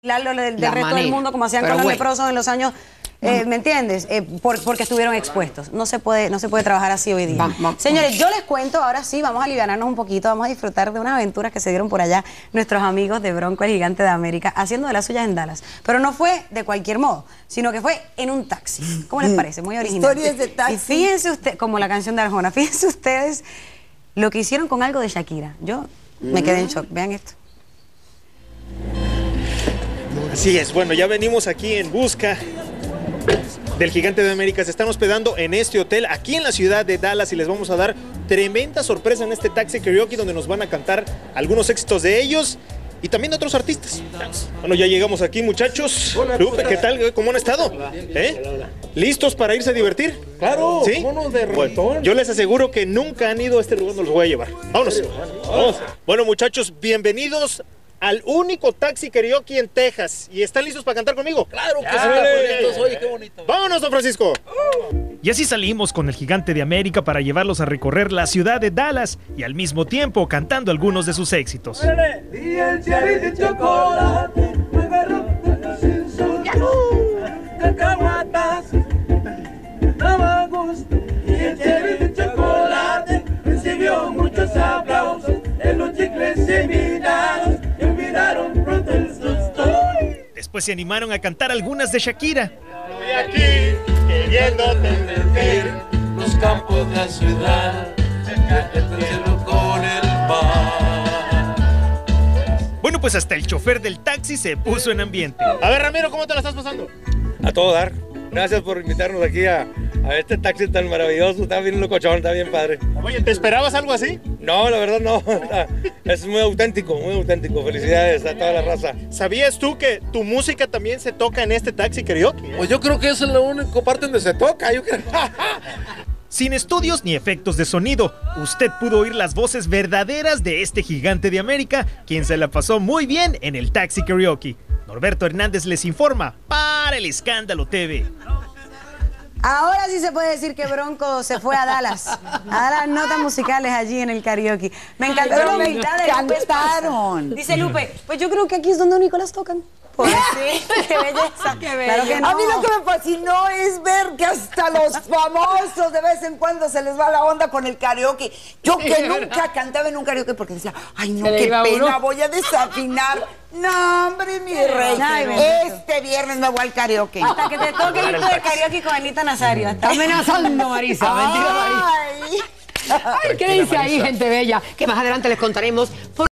del resto del mundo, como hacían con los leprosos en los años, ¿me entiendes? Porque estuvieron expuestos. No se puede trabajar así hoy día. Señores, yo les cuento, ahora sí, vamos a alivianarnos un poquito, vamos a disfrutar de unas aventuras que se dieron por allá nuestros amigos de Bronco, el gigante de América, haciendo de las suyas en Dallas. Pero no fue de cualquier modo, sino que fue en un taxi. ¿Cómo les parece? Muy original. Historias de taxi. Y fíjense ustedes, como la canción de Arjona, fíjense ustedes lo que hicieron con algo de Shakira. Yo me quedé en shock. Vean esto. Así es, bueno, ya venimos aquí en busca del gigante de América. Se están hospedando en este hotel aquí en la ciudad de Dallas y les vamos a dar tremenda sorpresa en este taxi karaoke donde nos van a cantar algunos éxitos de ellos y también de otros artistas. Bueno, ya llegamos aquí, muchachos. Hola, Lupe, ¿qué tal? ¿Cómo han estado? ¿Listos para irse a divertir? Claro, ¿sí? Vámonos de reggaetón. Bueno, yo les aseguro que nunca han ido a este lugar donde los voy a llevar. Vámonos. Vamos. Bueno, muchachos, bienvenidos al único taxi karaoke en Texas. ¿Y están listos para cantar conmigo? Claro que sí. Oye, qué bonito. ¡Vámonos, don Francisco! Y así salimos con el gigante de América para llevarlos a recorrer la ciudad de Dallas y al mismo tiempo cantando algunos de sus éxitos. Y el cherry de chocolate me agarró sin su cacahuatas, daba gusto. Y el cherry de chocolate recibió muchos aplausos en los chicles invitados que olvidaron pronto el susto. Después se animaron a cantar algunas de Shakira. Estoy aquí queriéndote sentir los campos de la ciudad, el cielo con el mar. Bueno, pues hasta el chofer del taxi se puso en ambiente. A ver, Ramiro, ¿cómo te la estás pasando? A todo dar. Gracias por invitarnos aquí a este taxi tan maravilloso. Está bien locochón, está bien padre. Oye, ¿te esperabas algo así? No, la verdad no. Es muy auténtico, muy auténtico. Felicidades a toda la raza. ¿Sabías tú que tu música también se toca en este taxi karaoke? Pues yo creo que esa es la única parte donde se toca. Yo creo. Sin estudios ni efectos de sonido, usted pudo oír las voces verdaderas de este gigante de América, quien se la pasó muy bien en el taxi karaoke. Norberto Hernández les informa para El Escándalo TV. Ahora sí se puede decir que Bronco se fue a Dallas, a dar las notas musicales allí en el karaoke. Me encantó la humildad de Lupe. Cantaron. Dice Lupe, pues yo creo que aquí es donde único las tocan. Pues sí, qué belleza. Qué claro que no. A mí lo que me fascinó es ver que hasta los famosos de vez en cuando se les va la onda con el karaoke. Yo que nunca cantaba en un karaoke porque decía, ay no, qué pena, voy a desafinar. No, hombre, mi rey. Este viernes me voy al karaoke. Hasta que te toque el de karaoke con Anita Nazario. Está amenazando, Marisa. Mentira, Marisa. Ay, ¿qué dice ahí, gente bella? Que más adelante les contaremos.